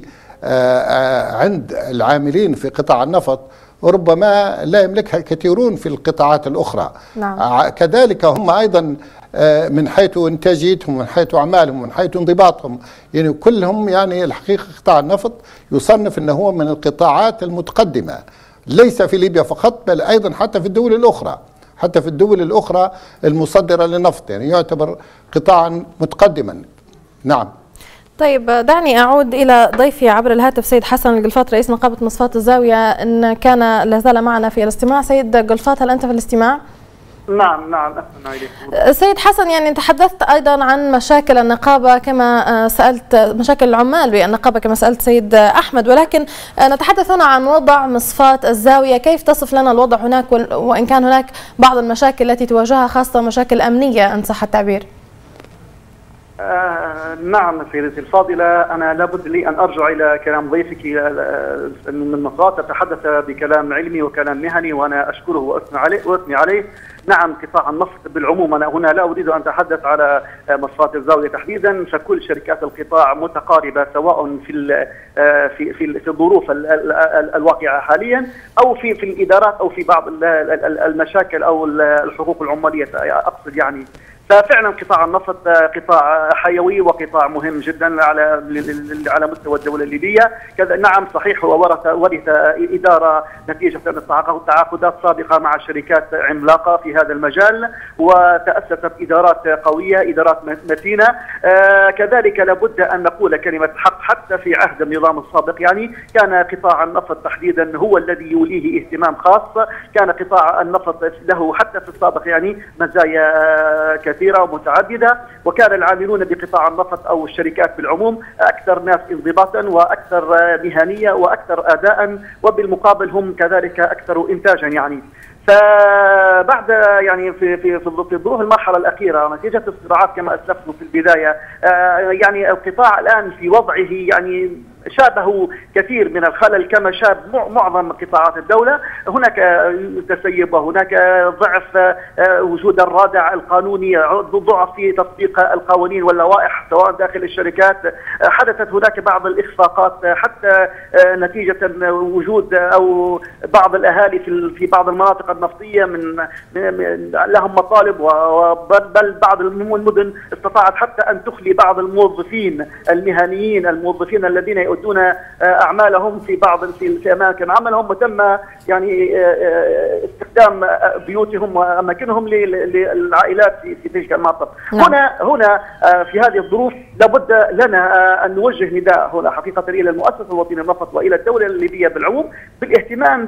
C: عند العاملين في قطاع النفط ربما لا يملكها الكثيرون في القطاعات الأخرى. نعم. كذلك هم أيضا من حيث إنتاجيتهم، من حيث أعمالهم، من حيث انضباطهم، يعني كلهم يعني الحقيقة قطاع النفط يصنف أنه هو من القطاعات المتقدمة، ليس في ليبيا فقط بل أيضا حتى في الدول الأخرى، حتى في الدول الأخرى المصدرة للنفط، يعني يعتبر قطاعا متقدما. نعم.
A: طيب دعني أعود إلى ضيفي عبر الهاتف سيد حسن القلفاط رئيس نقابة مصفاة الزاوية، إن كان لازال معنا في الاستماع. سيد قلفاط، هل أنت في الاستماع؟
E: نعم نعم أسمع إليك.
A: سيد حسن، يعني تحدثت أيضا عن مشاكل النقابة كما سألت، مشاكل العمال بالنقابة كما سألت سيد أحمد، ولكن نتحدث هنا عن وضع مصفاة الزاوية. كيف تصف لنا الوضع هناك، وإن كان هناك بعض المشاكل التي تواجهها خاصة مشاكل أمنية إن صح التعبير؟
E: آه نعم سيدتي الفاضلة، أنا لابد لي أن أرجع إلى كلام ضيفك من مصفاة، تحدث بكلام علمي وكلام مهني وأنا أشكره وأثني عليه وأثني عليه. نعم قطاع النفط بالعموم، أنا هنا لا أريد أن أتحدث على مصفاة الزاوية تحديدا، فكل شركات القطاع متقاربة سواء في في في في الظروف الواقعة حاليا أو في في الإدارات أو في بعض المشاكل أو الحقوق العمالية أقصد يعني. ففعلا قطاع النفط قطاع حيوي وقطاع مهم جدا على على مستوى الدولة الليبية. كذا نعم صحيح، هو ورث ورث إدارة نتيجة تعاقدات سابقة مع شركات عملاقة في هذا المجال، وتأسست إدارات قوية، إدارات متينة. آه كذلك لابد أن نقول كلمة حق، حتى في عهد النظام السابق يعني كان قطاع النفط تحديدا هو الذي يوليه اهتمام خاص. كان قطاع النفط له حتى في السابق يعني مزايا كثيرة ومتعددة، وكان العاملون بقطاع النفط أو الشركات بالعموم أكثر ناس انضباطا وأكثر مهنية وأكثر أداء، وبالمقابل هم كذلك أكثر إنتاجا يعني. فبعد يعني في في في ظروف المرحله الاخيره نتيجه الصراعات كما اسلفت في البدايه، يعني القطاع الان في وضعه يعني شابه كثير من الخلل كما شاب معظم قطاعات الدولة. هناك تسيب وهناك ضعف وجود الرادع القانوني، ضعف في تطبيق القوانين واللوائح سواء داخل الشركات. حدثت هناك بعض الإخفاقات حتى نتيجة وجود أو بعض الأهالي في بعض المناطق النفطية من لهم مطالب، بل بعض المدن استطاعت حتى أن تخلي بعض الموظفين المهنيين الموظفين الذين يؤدون أعمالهم في بعض في أماكن عملهم، وتم يعني استخدام بيوتهم وأماكنهم للعائلات في تلك المناطق. هنا هنا في هذه الظروف لابد لنا أن نوجه نداء هنا حقيقة إلى المؤسسة الوطنية للنفط وإلى الدولة الليبية بالعموم بالاهتمام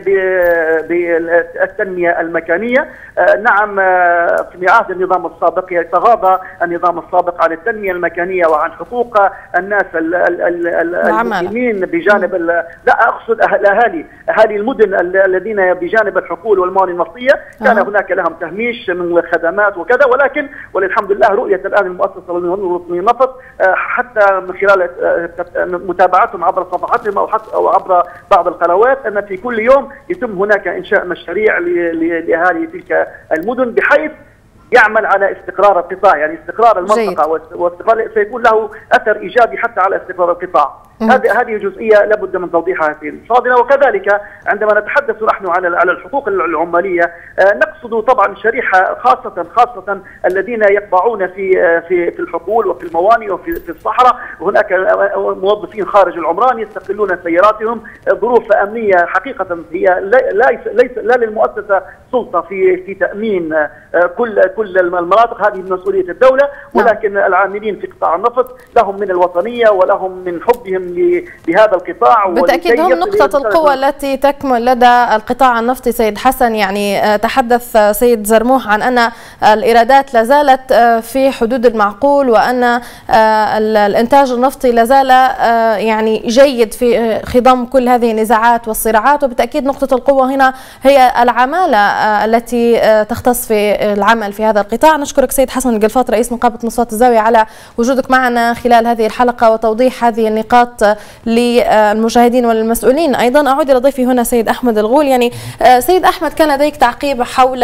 E: بالتنمية المكانية. نعم في عهد النظام السابق يتغاضى النظام السابق عن التنمية المكانية وعن حقوق الناس المسلمين بجانب لا أقصد الأهالي أهالي المدن الذين بجانب الحقول والموانئ النفطية كان أه. هناك لهم تهميش من الخدمات وكذا، ولكن وللحمد لله رؤية الآن المؤسسة الوطنية للنفط حتى من خلال متابعتهم عبر صفحاتهم أو حتى أو عبر بعض القنوات أن في كل يوم يتم هناك إنشاء مشاريع لأهالي تلك المدن بحيث يعمل على استقرار القطاع، يعني استقرار المنطقة واستقرار سيكون له أثر إيجابي حتى على استقرار القطاع. هذه هذه جزئية لابد من توضيحها في الفاضلة. وكذلك عندما نتحدث نحن على على الحقوق العمالية نقصد طبعا شريحة خاصة خاصة الذين يقطعون في في في الحقول وفي الموانئ وفي في الصحراء. هناك موظفين خارج العمران يستقلون سياراتهم، ظروف أمنية حقيقة هي ليس ليس لا للمؤسسة سلطة في في تأمين كل كل المناطق، هذه من مسؤولية الدولة، ولكن العاملين في قطاع النفط لهم من الوطنية ولهم من حبهم لهذا القطاع.
A: بالتأكيد هم نقطة القوة التي تكمن لدى القطاع النفطي. سيد حسن، يعني تحدث سيد زرموح عن أن الإيرادات لازالت في حدود المعقول وأن الإنتاج النفطي لازال يعني جيد في خضم كل هذه النزاعات والصراعات، وبالتأكيد نقطة القوة هنا هي العمالة التي تختص في العمل في هذا القطاع. نشكرك سيد حسن القلفاط رئيس نقابة مصفاة الزاوية على وجودك معنا خلال هذه الحلقة وتوضيح هذه النقاط للمشاهدين والمسؤولين. أيضا أعود إلى ضيفي هنا سيد أحمد الغول. يعني سيد أحمد، كان لديك تعقيب حول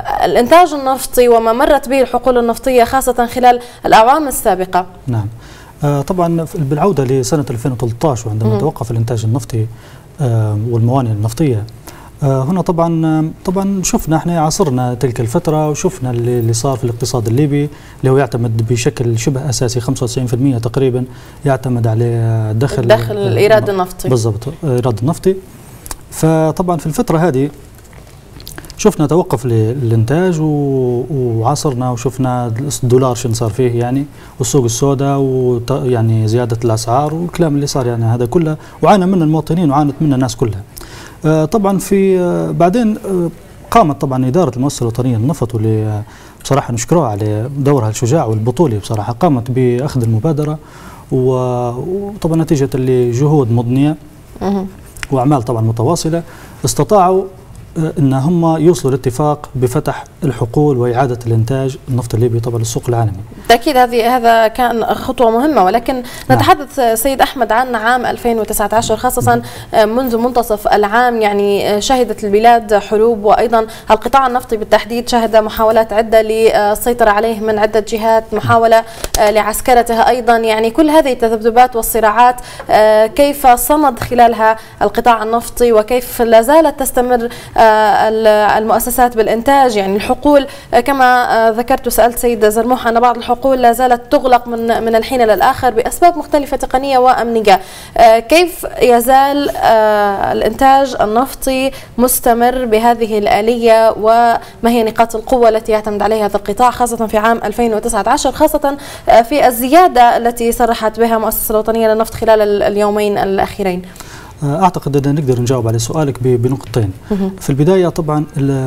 A: الإنتاج النفطي وما مرت به الحقول النفطية خاصة خلال الأعوام السابقة.
D: نعم، آه طبعا بالعوده لسنه ألفين وثلاثة عشر وعندما مم. توقف الانتاج النفطي آه والموانئ النفطيه، آه هنا طبعا طبعا شفنا احنا عاصرنا تلك الفتره وشفنا اللي, اللي صار في الاقتصاد الليبي اللي هو يعتمد بشكل شبه اساسي خمسة وتسعين بالمئة تقريبا يعتمد على دخل
A: دخل الايراد النفطي.
D: بالضبط، الايراد النفطي. فطبعا في الفتره هذه شفنا توقف الانتاج وعاصرنا وشفنا الدولار شن صار فيه يعني، والسوق السوداء ويعني زياده الاسعار والكلام اللي صار يعني هذا كله، وعانى منه المواطنين وعانت منه الناس كلها. آه طبعا في آه بعدين آه قامت طبعا اداره المؤسسه الوطنيه للنفط، واللي بصراحه نشكرها على دورها الشجاع والبطولي، بصراحه قامت باخذ المبادره، وطبعا نتيجه لجهود مضنيه واعمال طبعا متواصله استطاعوا ان هم يوصلوا لاتفاق بفتح الحقول واعاده الانتاج النفط الليبي طبعا للسوق العالمي.
A: بالتاكيد هذه هذا كان خطوه مهمه، ولكن نتحدث نعم. سيد احمد عن عام ألفين وتسعة عشر خاصه منذ منتصف العام، يعني شهدت البلاد حروب، وايضا القطاع النفطي بالتحديد شهد محاولات عده للسيطره عليه من عده جهات، محاوله لعسكرته ايضا، يعني كل هذه التذبذبات والصراعات كيف صمد خلالها القطاع النفطي، وكيف لا زالت تستمر المؤسسات بالإنتاج. يعني الحقول كما ذكرت وسألت سيد زرموح أن بعض الحقول لا زالت تغلق من من الحين للآخر بأسباب مختلفة تقنية وأمنية. كيف يزال الإنتاج النفطي مستمر بهذه الآلية، وما هي نقاط القوة التي يعتمد عليها هذا القطاع خاصة في عام ألفين وتسعة عشر، خاصة في الزيادة التي صرحت بها المؤسسة الوطنية للنفط خلال اليومين الأخيرين؟
D: أعتقد أن نقدر نجاوب على سؤالك بنقطتين. في البداية طبعا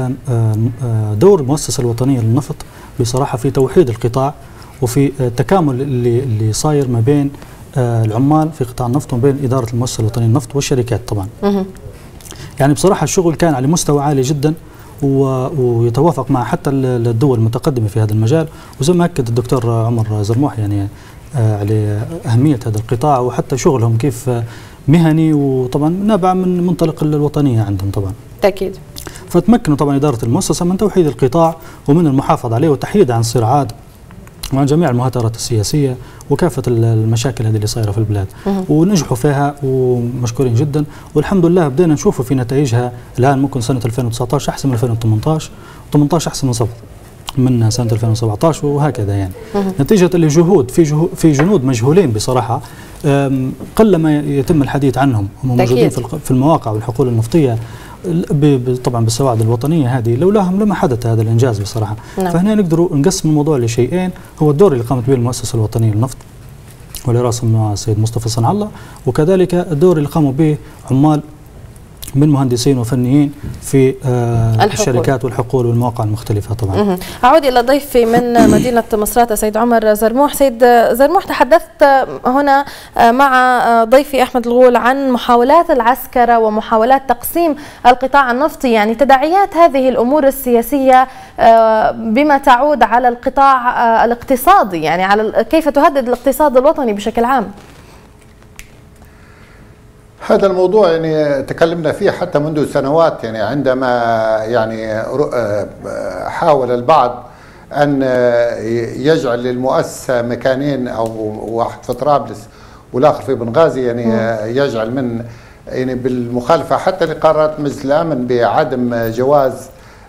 D: دور المؤسسة الوطنية للنفط بصراحة في توحيد القطاع، وفي التكامل اللي, اللي صاير ما بين العمال في قطاع النفط وما بين إدارة المؤسسة الوطنية للنفط والشركات طبعا. يعني بصراحة الشغل كان على مستوى عالي جدا، ويتوافق مع حتى الدول المتقدمة في هذا المجال، وزي ما أكد الدكتور عمر زرموح يعني على أهمية هذا القطاع وحتى شغلهم كيف مهني، وطبعا نابع من منطلق الوطنية عندهم طبعا.
A: أكيد.
D: فتمكنوا طبعا إدارة المؤسسة من توحيد القطاع ومن المحافظة عليه وتحييده عن الصراعات وعن جميع المهاترات السياسية وكافة المشاكل هذه اللي صايرة في البلاد، ونجحوا فيها ومشكورين جدا، والحمد لله بدينا نشوفوا في نتائجها الآن. ممكن سنة ألفين وتسعة عشر أحسن من ألفين وثمانية عشر، ثمانية عشر أحسن من صفر من سنة ألفين وسبعة عشر، وهكذا يعني نتيجة الجهود في جهود في جنود مجهولين بصراحة قلما يتم الحديث عنهم، هم موجودين في المواقع والحقول النفطية طبعا بالسواعد الوطنية هذه، لولاهم لما حدث هذا الإنجاز بصراحة. نعم. فهنا نقدر نقسم الموضوع لشيئين، هو الدور اللي قامت به المؤسسة الوطنية للنفط واللي راسم السيد مصطفى صنع الله، وكذلك الدور اللي قاموا به عمال من مهندسين وفنيين في آه الشركات والحقول والمواقع المختلفة طبعا.
A: أعود إلى ضيفي من مدينة مصراتة سيد عمر زرموح. سيد زرموح، تحدثت هنا مع ضيفي أحمد الغول عن محاولات العسكرة ومحاولات تقسيم القطاع النفطي، يعني تداعيات هذه الأمور السياسية بما تعود على القطاع الاقتصادي، يعني على كيف تهدد الاقتصاد الوطني بشكل عام.
C: هذا الموضوع يعني تكلمنا فيه حتى منذ سنوات، يعني عندما يعني حاول البعض أن يجعل للمؤسسة مكانين، أو واحد في طرابلس والآخر في بنغازي، يعني يجعل من يعني بالمخالفة حتى لقرارات مجلس الأمن بعدم جواز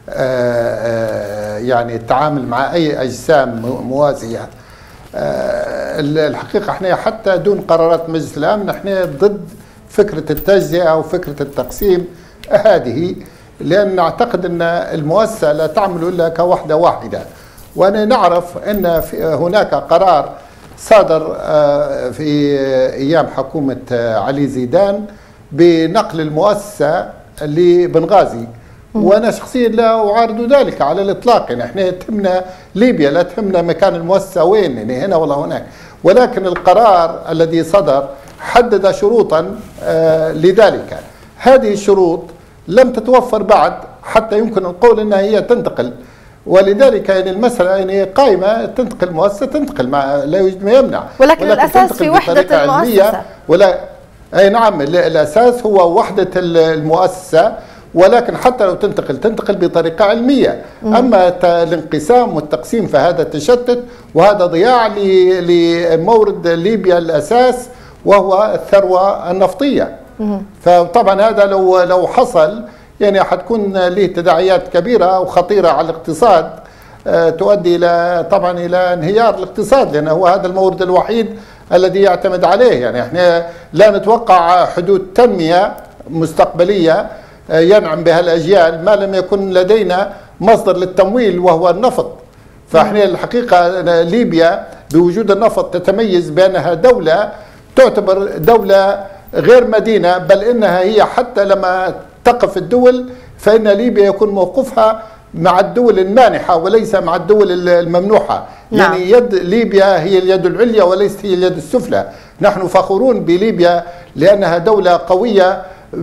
C: يعني التعامل مع أي أجسام موازية. الحقيقة احنا حتى دون قرارات مجلس الأمن احنا ضد فكرة التجزئة أو فكرة التقسيم هذه، لأن نعتقد أن المؤسسة لا تعمل إلا كوحدة واحدة. وأنا نعرف أن هناك قرار صادر في أيام حكومة علي زيدان بنقل المؤسسة لبنغازي، وأنا شخصيا لا أعارض ذلك على الإطلاق. يعني احنا تهمنا ليبيا، لا تهمنا مكان المؤسسة وين، يعني هنا ولا هناك، ولكن القرار الذي صدر حدد شروطا آه لذلك. هذه الشروط لم تتوفر بعد حتى يمكن القول انها هي تنتقل، ولذلك يعني المسألة يعني قائمة، تنتقل المؤسسة تنتقل، مع لا يوجد ما يمنع،
A: ولكن, ولكن الأساس في وحدة المؤسسة.
C: ولا أي نعم، الأساس هو وحدة المؤسسة ولكن حتى لو تنتقل تنتقل بطريقة علمية. أما الانقسام والتقسيم فهذا تشتت، وهذا ضياع لمورد ليبيا الأساس وهو الثروة النفطية. فطبعا هذا لو لو حصل يعني حتكون له تداعيات كبيرة وخطيرة على الاقتصاد، تؤدي إلى طبعا إلى انهيار الاقتصاد، لأنه هو هذا المورد الوحيد الذي يعتمد عليه. يعني احنا لا نتوقع حدود تنمية مستقبلية ينعم بها الأجيال ما لم يكن لدينا مصدر للتمويل وهو النفط. فاحنا الحقيقة ليبيا بوجود النفط تتميز بأنها دولة تعتبر دولة غير مدينة، بل إنها هي حتى لما تقف الدول فإن ليبيا يكون موقفها مع الدول المانحة وليس مع الدول الممنوحة. نعم. يعني يد ليبيا هي اليد العليا وليست هي اليد السفلى. نحن فخورون بليبيا لأنها دولة قوية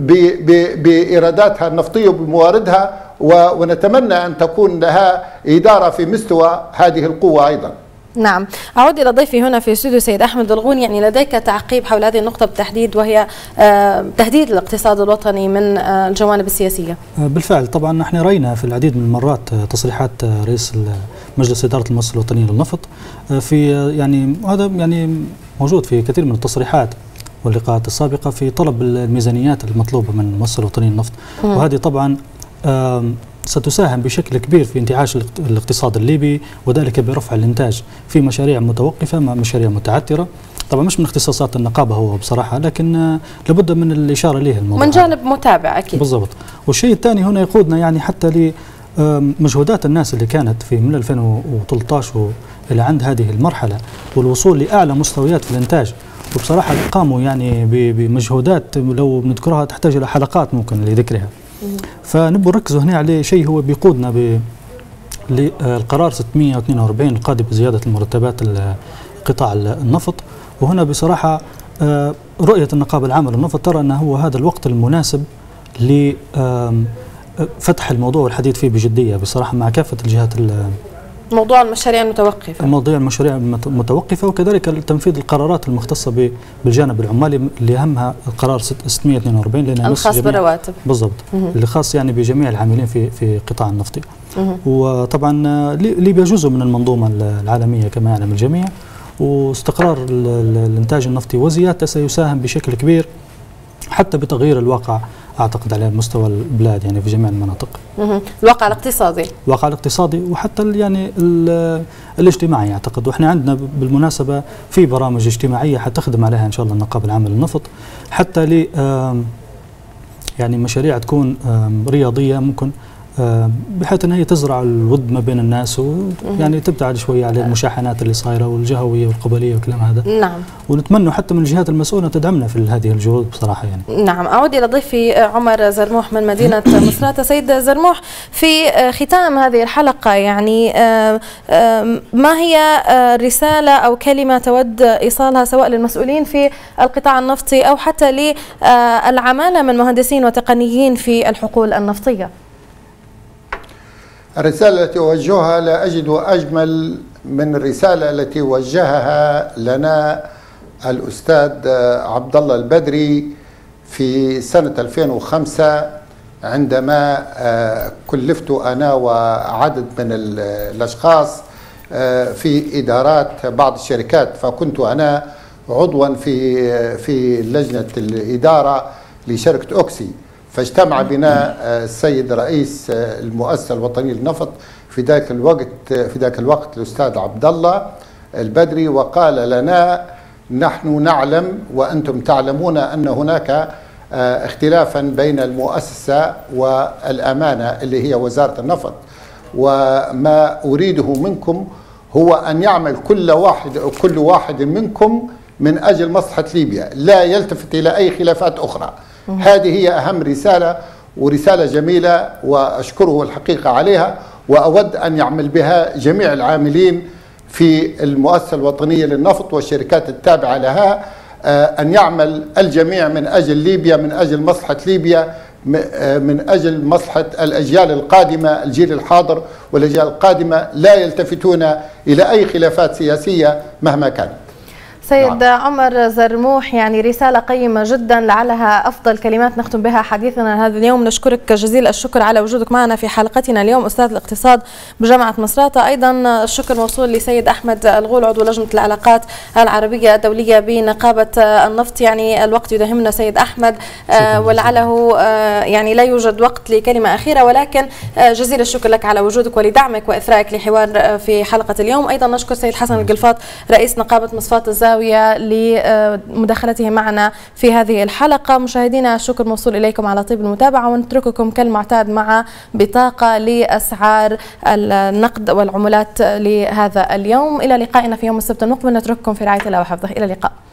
C: بإيراداتها النفطية وبمواردها، ونتمنى أن تكون لها إدارة في مستوى هذه القوة أيضا.
A: نعم، أعود إلى ضيفي هنا في استوديو سيد أحمد الغون. يعني لديك تعقيب حول هذه النقطة بالتحديد، وهي تهديد الاقتصاد الوطني من الجوانب السياسية.
D: بالفعل طبعا نحن رأينا في العديد من المرات تصريحات رئيس مجلس إدارة المؤسسة الوطنية للنفط في يعني هذا يعني موجود في كثير من التصريحات واللقاءات السابقة في طلب الميزانيات المطلوبة من المؤسسة الوطنية للنفط، وهذه طبعا ستساهم بشكل كبير في انتعاش الاقتصاد الليبي، وذلك برفع الإنتاج في مشاريع متوقفة مع مشاريع متعثرة. طبعا مش من اختصاصات النقابة هو بصراحة، لكن لابد من الإشارة إليه الموضوع
A: من جانب متابع أكيد.
D: بالضبط. والشيء الثاني هنا يقودنا يعني حتى لمجهودات الناس اللي كانت في من ألفين وثلاثة عشر إلى عند هذه المرحلة والوصول لأعلى مستويات في الإنتاج، وبصراحة قاموا يعني بمجهودات لو بنذكرها تحتاج إلى حلقات ممكن لذكرها. فنبغى نركزوا هنا على شيء هو بيقودنا للقرار ستمئة واثنين وأربعين القادم بزيادة المرتبات قطاع النفط. وهنا بصراحة رؤية النقابة العامة للنفط ترى أنه هو هذا الوقت المناسب لفتح الموضوع والحديث فيه بجدية بصراحة مع كافة الجهات.
A: موضوع المشاريع المتوقفة
D: موضوع المشاريع المتوقفة وكذلك تنفيذ القرارات المختصة بالجانب العمالي اللي أهمها القرار ستمئة واثنين وأربعين لأنه
A: الخاص بالرواتب.
D: بالضبط، اللي خاص يعني بجميع العاملين في في قطاع النفطي. وطبعا ليبيا جزء من المنظومة العالمية كما يعلم الجميع، واستقرار الإنتاج النفطي وزيادته سيساهم بشكل كبير حتى بتغيير الواقع أعتقد على مستوى البلاد يعني في جميع المناطق.
A: الواقع الاقتصادي
D: الواقع الاقتصادي وحتى يعني الاجتماعي أعتقد. وإحنا عندنا بالمناسبة في برامج اجتماعية حتخدم عليها إن شاء الله النقابة العامة للنفط، حتى ل يعني مشاريع تكون رياضية ممكن بحيث أن هي تزرع الود ما بين الناس ويعني تبتعد شوية على المشاحنات اللي صايرة والجهوية والقبلية والكلام هذا.
A: نعم.
D: ونتمنى حتى من الجهات المسؤولة تدعمنا في هذه الجهود بصراحة يعني.
A: نعم. أعود إلى ضيفي عمر زرموح من مدينة مصراتة. سيد زرموح، في ختام هذه الحلقة يعني ما هي رسالة أو كلمة تود إيصالها سواء للمسؤولين في القطاع النفطي أو حتى للعمالة من مهندسين وتقنيين في الحقول النفطية؟
C: الرسالة التي أوجهها لا أجد أجمل من الرسالة التي وجهها لنا الأستاذ عبد الله البدري في سنة ألفين وخمسة عندما كلفت أنا وعدد من الأشخاص في إدارات بعض الشركات، فكنت أنا عضوا في في لجنة الإدارة لشركة أوكسي. فاجتمع بنا السيد رئيس المؤسسة الوطنية للنفط في ذاك الوقت في ذاك الوقت الأستاذ عبد الله البدري، وقال لنا: نحن نعلم وأنتم تعلمون أن هناك اختلافا بين المؤسسة والأمانة اللي هي وزارة النفط، وما أريده منكم هو أن يعمل كل واحد كل واحد منكم من أجل مصلحة ليبيا، لا يلتفت إلى أي خلافات أخرى. هذه هي أهم رسالة، ورسالة جميلة وأشكره الحقيقة عليها، وأود أن يعمل بها جميع العاملين في المؤسسة الوطنية للنفط والشركات التابعة لها، أن يعمل الجميع من أجل ليبيا، من أجل مصلحة ليبيا، من أجل مصلحة الأجيال القادمة، الجيل الحاضر والأجيال القادمة، لا يلتفتون إلى أي خلافات سياسية مهما كانت.
A: سيد نعم. عمر زرموح، يعني رسالة قيمة جدا لعلها أفضل كلمات نختم بها حديثنا هذا اليوم. نشكرك جزيل الشكر على وجودك معنا في حلقتنا اليوم، أستاذ الاقتصاد بجامعة مصراتة. أيضا الشكر موصول لسيد أحمد الغول عضو لجنة العلاقات العربية الدولية بنقابة النفط. يعني الوقت يداهمنا سيد أحمد، آه ولعله آه يعني لا يوجد وقت لكلمة أخيرة، ولكن آه جزيل الشكر لك على وجودك ولدعمك وإثرائك لحوار في حلقة اليوم. أيضا نشكر سيد حسن القلفاط رئيس نقابة مصفاة الزاوية لمداخلته معنا في هذه الحلقة. مشاهدينا الشكر موصول إليكم على طيب المتابعة، ونترككم كالمعتاد مع بطاقة لأسعار النقد والعملات لهذا اليوم. إلى لقائنا في يوم السبت المقبل، نترككم في رعاية الله وحفظه. إلى اللقاء.